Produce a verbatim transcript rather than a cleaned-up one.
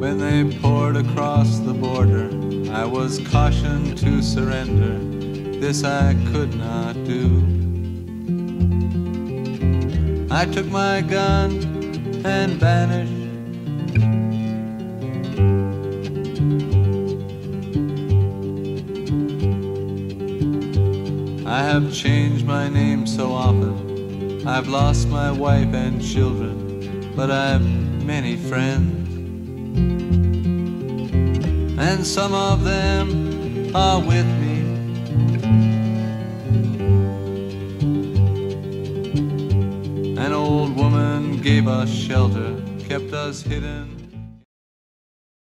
When they poured across the border, I was cautioned to surrender. This I could not do. I took my gun and vanished. I have changed my name so often, I've lost my wife and children, but I've many friends, and some of them are with me. An old woman gave us shelter, kept us hidden